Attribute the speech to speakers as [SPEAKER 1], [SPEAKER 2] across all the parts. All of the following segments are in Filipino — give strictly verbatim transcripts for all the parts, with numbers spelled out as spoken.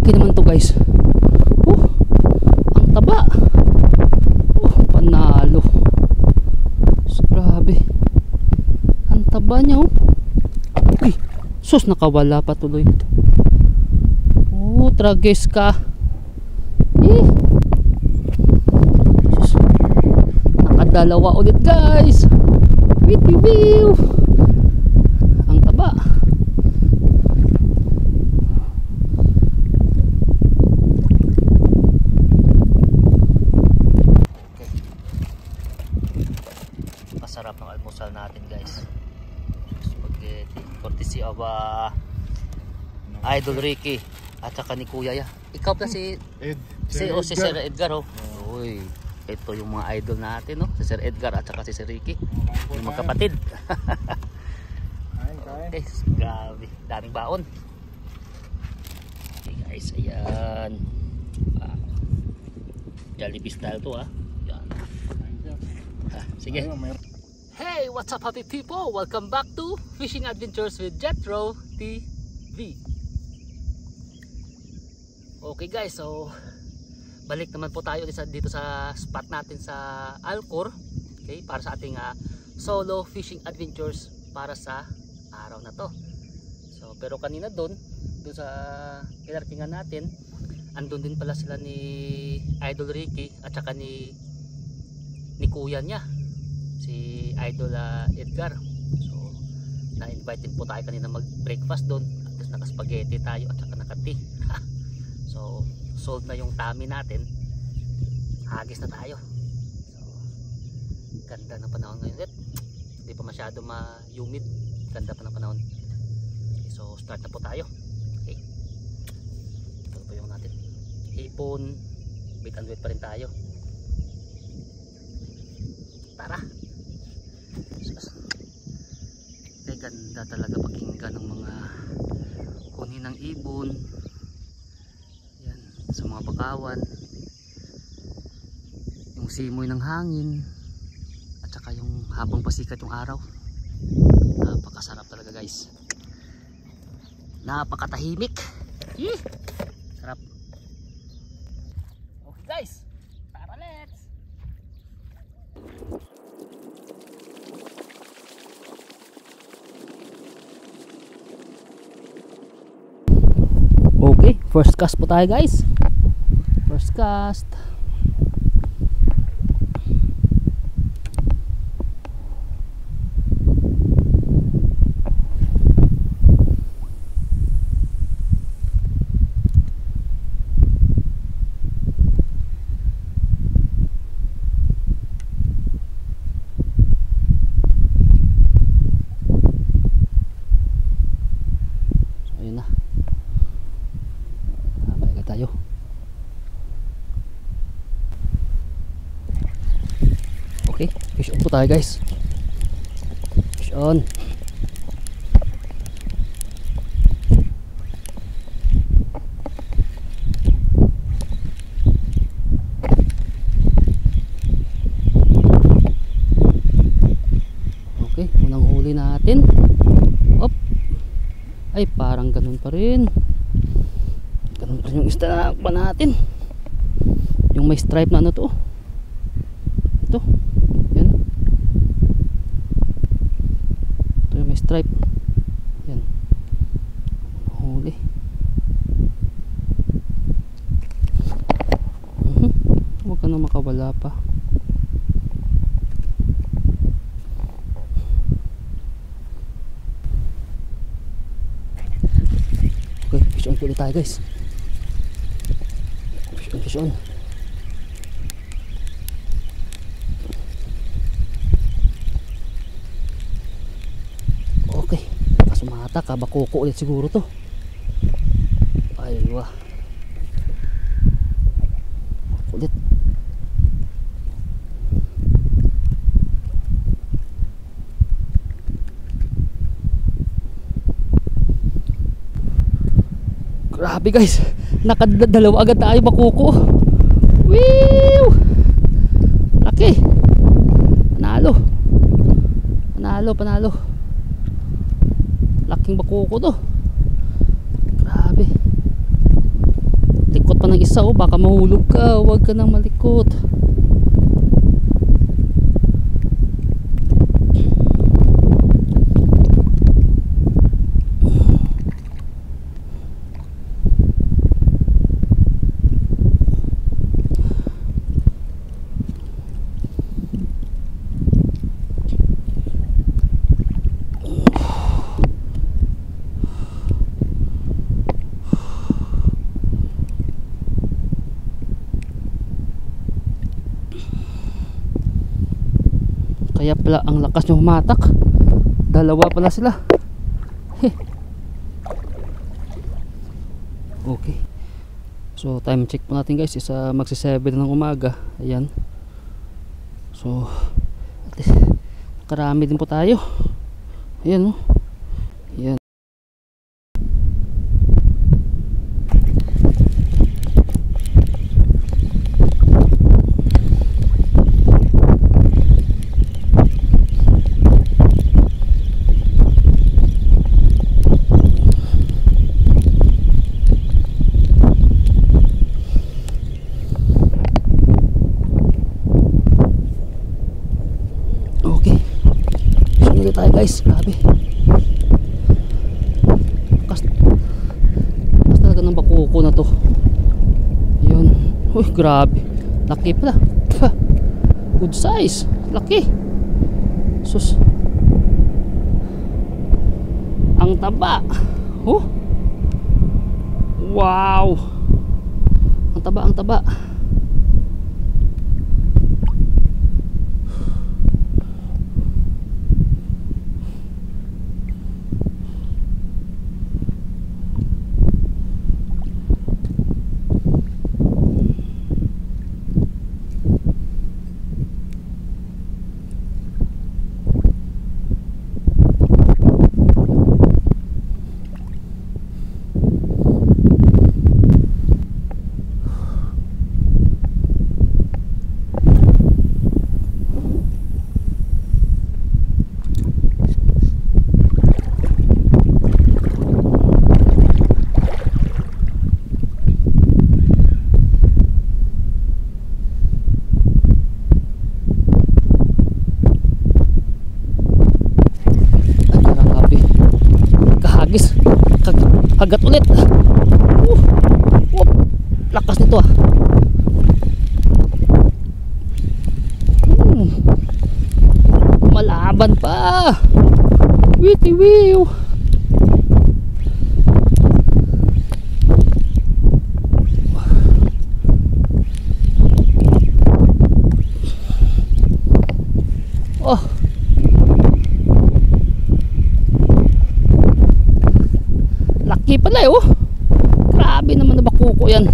[SPEAKER 1] Malaki naman to guys. Oh, ang taba. Oh, panalo. So, grabe. Ang taba niya oh. Uy, sus, nakawala pa tuloy. Oh, trages ka. Eh. Sus. Nakadalawa ulit guys. Witty-wee. Ang taba. Masarap ng almusal natin guys. Spaghetti courtesy of uh, Idol Ricky at saka ni Kuya ya. Ikaw pa si
[SPEAKER 2] Ed,
[SPEAKER 1] si, o, si Sir Edgar oh. Uy, ito yung mga idol natin no, si Sir Edgar at saka si Sir Ricky, yung magkapatid. Okay, grabe, daming baon. Okay guys, ayan. Ah, Jollibee style to ah. Yan. Ha, sige. Hey, what's up happy people? Welcome back to Fishing Adventures with Jetro T V. Okay guys, so balik naman po tayo dito sa spot natin sa Alcor. Okay, para sa ating uh, solo fishing adventures para sa araw na to. So pero kanina doon, doon sa pinarkingan natin, andun din pala sila ni Idol Ricky at saka ni ni kuya niya, si Idol uh, Edgar. So na-invite din po tayo kanina mag-breakfast doon. At least naka-spaghetti tayo at saka naka-tea. So sold na yung tummy natin. Hagis na tayo. So ganda ng panahon ngayon ulit. Hindi pa masyado ma-humid. Ganda pa ng panahon. Okay, so start na po tayo. Okay. Ito po yung natin. Hipon. Bait and wait pa rin tayo. Tara. Okay, ganda talaga pakinggan ng mga huni ng ibon. Yan, sa mga bakawan. Yung simoy ng hangin at saka yung habang pasikat yung araw. Napakasarap talaga guys. Napakatahimik. Yee! Sarap. Okay guys, tara let's. Okay, first cast po tayo guys. First cast. Okay, fish on po tayo guys. Fish on. Okay, unang huli natin. Op. Ay, parang ganun pa rin. Ganun pa rin yung isda pa natin. Yung may stripe na ano to. Ito. Yan. Ito yung may stripe. Yan. Huli. Uh-huh. Huwag ka na makawala pa. Okay, fish on ulit tayo guys. Fish on, fish on. Kabakoko ulit siguro to. Ay wah. Ulit. Grabe guys, nakadalawa agad tayo bakoko. Woo! Laki. Panalo. Panalo, panalo. Laking bakoko to. Grabe. ka ng isa, oh, baka mahulog ka. Huwag ka nang malikot. Kaya pala ang lakas nyo humatak. Dalawa pala sila. Heh. Okay. So time check po natin guys. Isa magsi seven ng umaga. Ayan. So at least karami din po tayo. Ayan, oh. Ayan. Tayo guys, grabe. Kas, kas talaga ng bakuko na to. Ayun. Uy, grabe. Laki pala. Good size. Laki. Sus. Ang taba. Oh. Wow. Ang taba, ang taba. Hagat ulit. Uh, uh, lakas nito ah. Hmm. Malaban pa. Witi wiw. Oh. Laki pala eh, oh. Grabe naman na bakuko yan.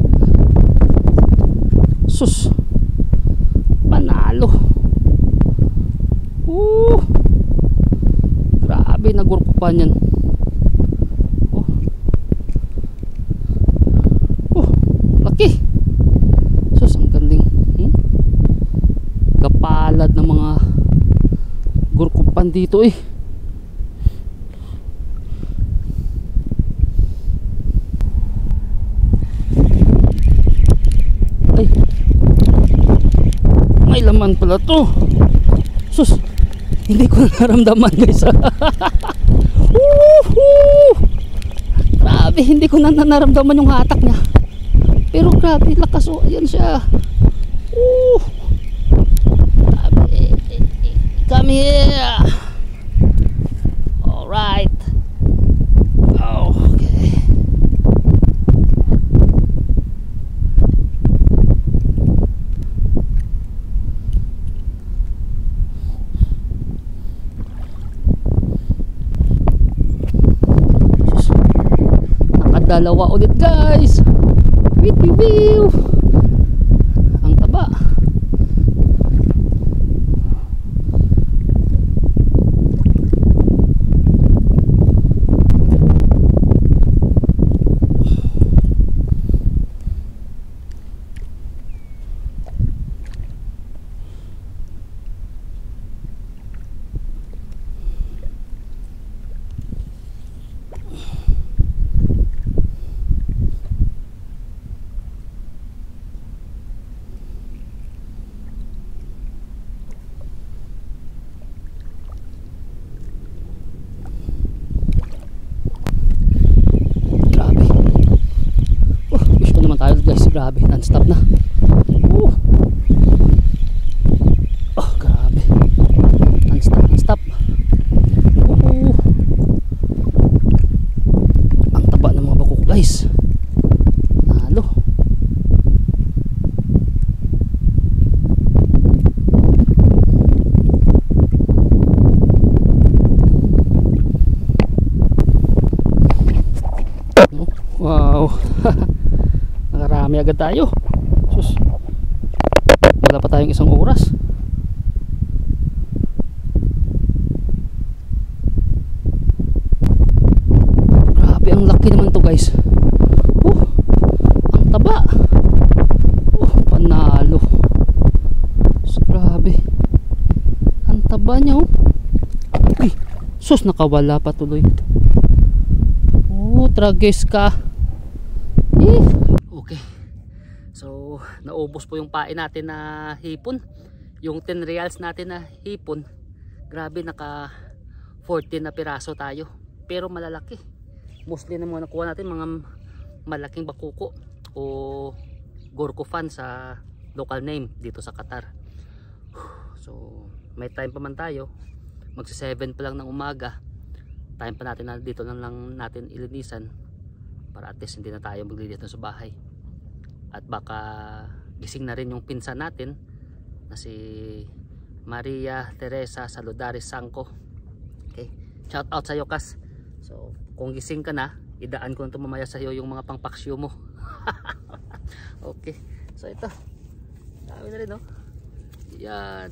[SPEAKER 1] Sus. Panalo. Uh. Grabe, nagurkupan yan. Oh. Oh, laki. Sus, ang galing. Hmm? Kapalad ng mga gurkupan dito eh. May laman pala to. Sus, hindi ko naramdaman guys. Grabe, hindi ko na naramdaman yung hatak niya. Pero grabe, lakas oh. Ayan siya. Uh, grabe. Come here. Alright. Okay. Dalawa ulit guys. Witiwiw. Ang taba. tayo guys, grabe, non-stop na. Uh. Oh, grabe. Non-stop, non-stop. Uh. Ang taba ng mga bako guys. Nalo. Wow. Nakarami agad tayo. Sus. Wala pa tayong isang oras. Grabe, ang laki naman to guys. Uh, ang taba. Uh, panalo. Sus, grabe. Ang taba niya oh. Uy, sus, nakawala pa tuloy. Oh, tragis ka. Eh. Okay. So, naubos po yung pain natin na hipon. Yung ten reals natin na hipon. Grabe, naka fourteen na piraso tayo. Pero malalaki. Mostly na mga nakuha natin mga malaking bakuko o gorkofan sa local name dito sa Qatar. So, may time pa man tayo. Magsi seven pa lang ng umaga. Time pa natin na dito lang, lang natin ilinisan para at least hindi na tayo maglilinis sa bahay. At baka gising na rin yung pinsan natin na si Maria Teresa Saludares Sangco. Okay, shout out sa iyo Kas. So kung gising ka na, idaan ko na ito mamaya sa iyo yung mga pangpaksyo mo. Okay, so ito dami na rin oh. Yan.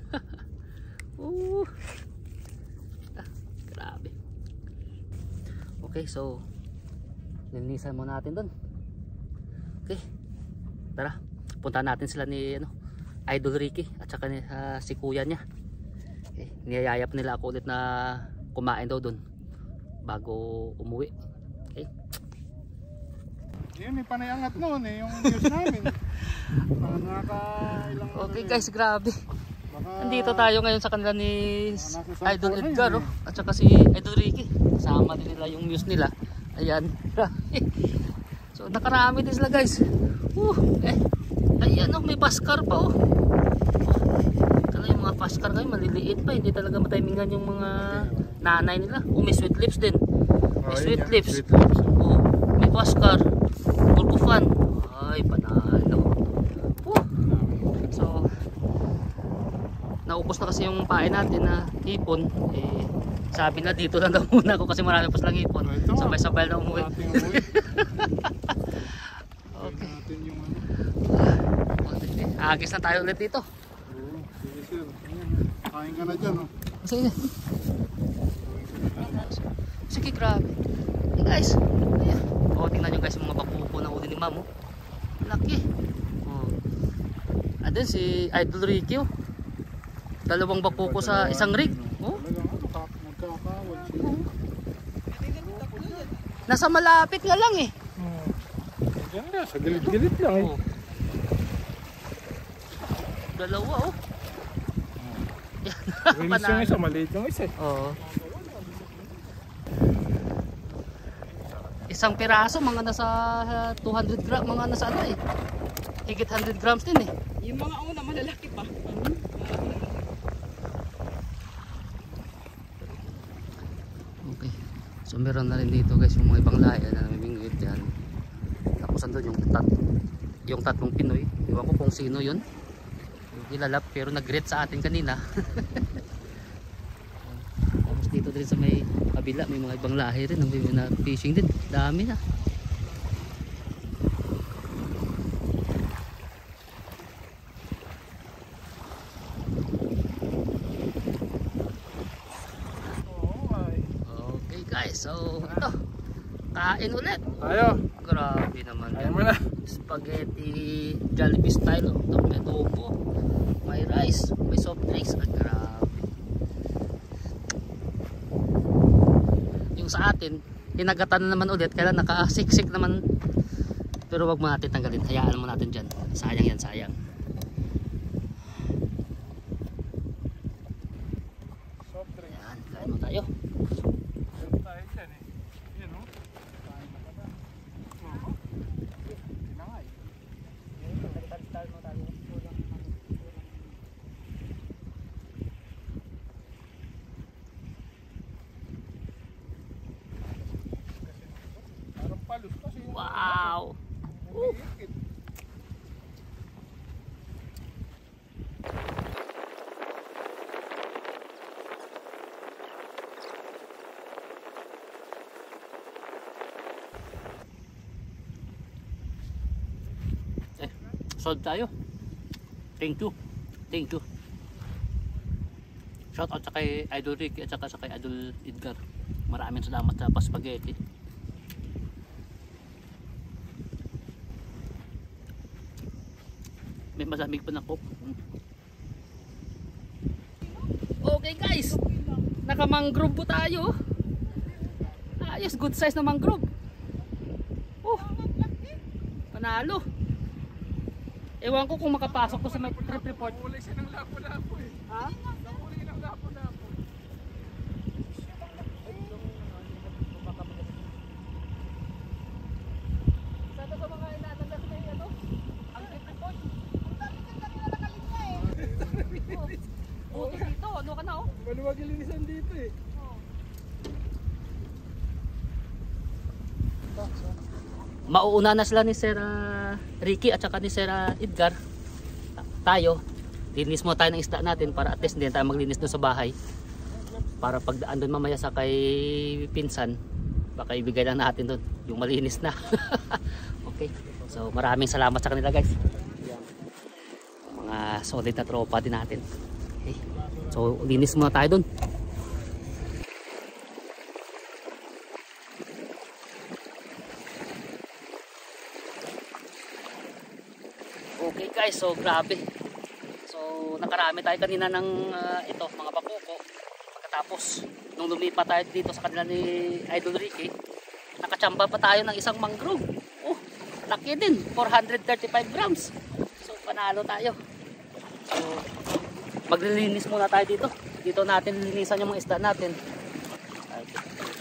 [SPEAKER 1] uh. Ah, grabe. Okay, so linisan mo natin doon. Okay, tara, punta natin sila ni ano, Idol Ricky at saka ni, uh, si kuya niya. Okay, niyayayap nila ako ulit na kumain daw doon bago umuwi. Okay,
[SPEAKER 2] yun, may panayangat noon eh, yung news namin. Nakailang
[SPEAKER 1] okay guys, grabe. Baka nandito tayo ngayon sa kanila ni Idol Edgar oh, at saka si Idol Ricky. Kasama din nila yung news nila. Ayan. So nakarami din sila guys. Uh, eh, ayan oh, may paskar pa oh. Kaya yung mga paskar ngayon maliliit pa, hindi talaga matimingan yung mga nanay nila. Oh, may sweet lips din. May oh, sweet, lips. sweet lips. Oh, may paskar. Gorkofan. Ay, panalo. Uh. So naubos na kasi yung pain natin na hipon. Eh, sabi na dito lang daw muna ako kasi marami pa silang hipon. Sabay-sabay na umuwi. Okay. Agis na tayo ulit dito.
[SPEAKER 2] Oo, sige sir. Kain ka na dyan oh.
[SPEAKER 1] Sige. Sige, grabe. Hey guys. Ayan. O, tingnan nyo guys yung mga bakuko na uli ni ma'am oh. Laki. Oh. And then si Idol Ricky oh. Dalawang bakuko sa isang rig. Oh. Nasa malapit nga lang eh.
[SPEAKER 2] Diyan nga, sa gilid-gilid lang eh.
[SPEAKER 1] Oh. Dalawa oh.
[SPEAKER 2] Rilis yung isa, maliit yung isa eh.
[SPEAKER 1] Oo. Isang piraso, mga nasa two hundred grams, mga nasa ano eh. Higit one hundred grams din eh.
[SPEAKER 3] Yung mga una malalaki pa.
[SPEAKER 1] Okay. So meron na rin dito guys yung mga ibang lahi na namimingwit dyan. Tapos andun yung, tat yung tatlong Pinoy. Iwan ko kung sino yun. Ilalap pero nag-greet sa atin kanina. Tapos dito din sa may kabila may mga ibang lahi rin. May na fishing din. Dami na. Okay guys, so ito. Kain ulit.
[SPEAKER 2] Ayo.
[SPEAKER 1] Grabe naman.
[SPEAKER 2] Ayaw mo na.
[SPEAKER 1] Spaghetti Jollibee style. Oh. May adobo. May rice. May soft drinks. Ah, grabe. Yung sa atin, hinagatan na naman ulit. Kaya nakasiksik naman. Pero wag mo natin tanggalin. Hayaan mo natin dyan. Sayang yan, sayang.
[SPEAKER 2] Soft drink.
[SPEAKER 1] Ayan, kain mo tayo.
[SPEAKER 2] Tayo dyan eh. Yan o. Kain na pala. Oo. Hindi na nga.
[SPEAKER 1] Oh. Eh, solve tayo. Thank you. Thank you. Shout out sa kay Idol Ricky at saka sa kay Idol Edgar. Maraming salamat sa pa-spaghetti. May malamig pa na coke. Okay guys, naka-mangrove po tayo. Ayos, good size na mangrove. Oh, panalo. Ewan ko kung makapasok ko sa may trip report.
[SPEAKER 2] Kulay siya ng lapo-lapo eh.
[SPEAKER 1] Ha?
[SPEAKER 2] Kulay ng lapo-lapo.
[SPEAKER 1] Sana sa mga inaanak na yung ano? Ang trip report. Oh, dito, ano ka na oh?
[SPEAKER 2] Maluwag yung linisan dito eh.
[SPEAKER 1] Mauuna na sila ni Sir uh, Ricky at saka ni Sir uh, Edgar. Tayo, linis mo tayo ng isda natin para at least hindi tayo maglinis doon sa bahay. Para pag daan doon mamaya sa kay pinsan, baka ibigay lang natin doon yung malinis na. Okay, so maraming salamat sa kanila guys. Mga solid na tropa din natin. Okay, so linis muna tayo doon. Okay guys, so grabe. So nakarami tayo kanina ng uh, ito, mga pakuko. Pagkatapos nung lumipat tayo dito sa kanila ni Idol Ricky, nakachamba pa tayo ng isang mangrove. Oh, laki din, four hundred thirty-five grams. So panalo tayo. So maglilinis muna tayo dito. Dito natin linisan yung mga isda natin. Okay.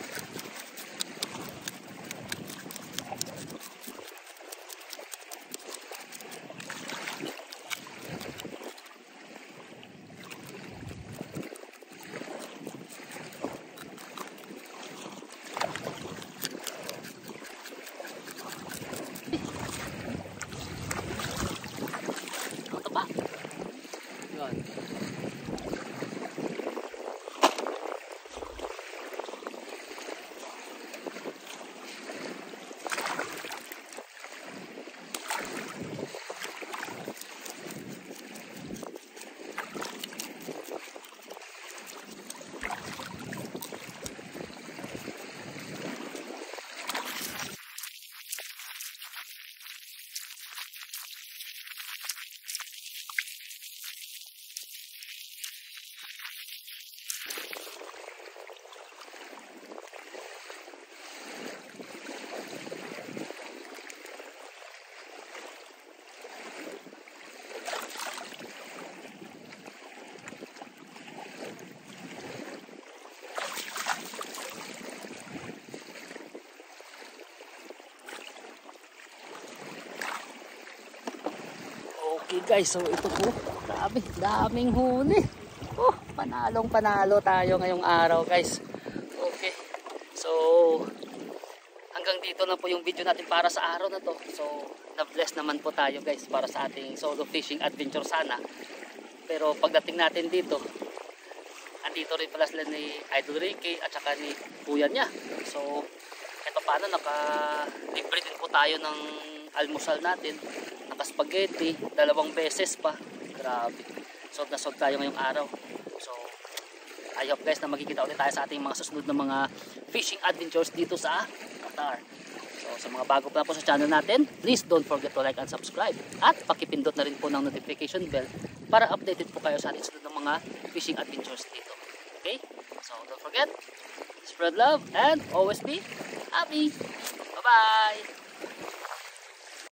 [SPEAKER 1] Okay guys, so ito po, grabe, daming huli. Oh, panalong panalo tayo ngayong araw guys. Okay, so hanggang dito na po yung video natin para sa araw na to. So na-bless naman po tayo guys para sa ating solo fishing adventure sana. Pero pagdating natin dito, andito rin pala sila ni Idol Ricky at saka ni kuya niya. So kahit pa paano naka-libre din po tayo ng almusal natin. Naka-spaghetti, dalawang beses pa. Grabe. Sold na sold tayo ngayong araw. So, I hope guys na magkikita ulit tayo sa ating mga susunod na mga fishing adventures dito sa Qatar. So, sa mga bago pa na po sa channel natin, please don't forget to like and subscribe. At pakipindot na rin po ng notification bell para updated po kayo sa ating susunod ng mga fishing adventures dito. Okay? So, don't forget, spread love and always be happy. Bye-bye!